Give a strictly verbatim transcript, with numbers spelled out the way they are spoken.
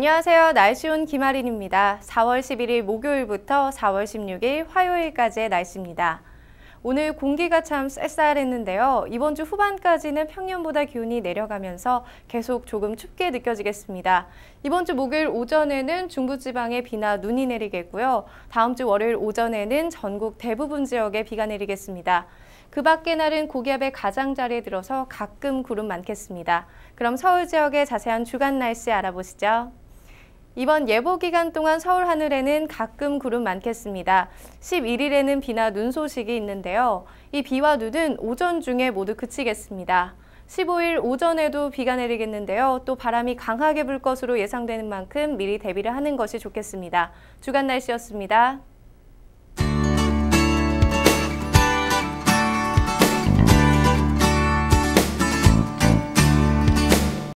안녕하세요. 날씨 온 김아린입니다. 사월 십일일 목요일부터 사월 십육일 화요일까지의 날씨입니다. 오늘 공기가 참 쌀쌀했는데요. 이번 주 후반까지는 평년보다 기온이 내려가면서 계속 조금 춥게 느껴지겠습니다. 이번 주 목요일 오전에는 중부지방에 비나 눈이 내리겠고요. 다음 주 월요일 오전에는 전국 대부분 지역에 비가 내리겠습니다. 그 밖의 날은 고기압의 가장자리에 들어서 가끔 구름 많겠습니다. 그럼 서울 지역의 자세한 주간 날씨 알아보시죠. 이번 예보 기간 동안 서울 하늘에는 가끔 구름 많겠습니다. 십일일에는 비나 눈 소식이 있는데요. 이 비와 눈은 오전 중에 모두 그치겠습니다. 십오일 오전에도 비가 내리겠는데요. 또 바람이 강하게 불 것으로 예상되는 만큼 미리 대비를 하는 것이 좋겠습니다. 주간 날씨였습니다.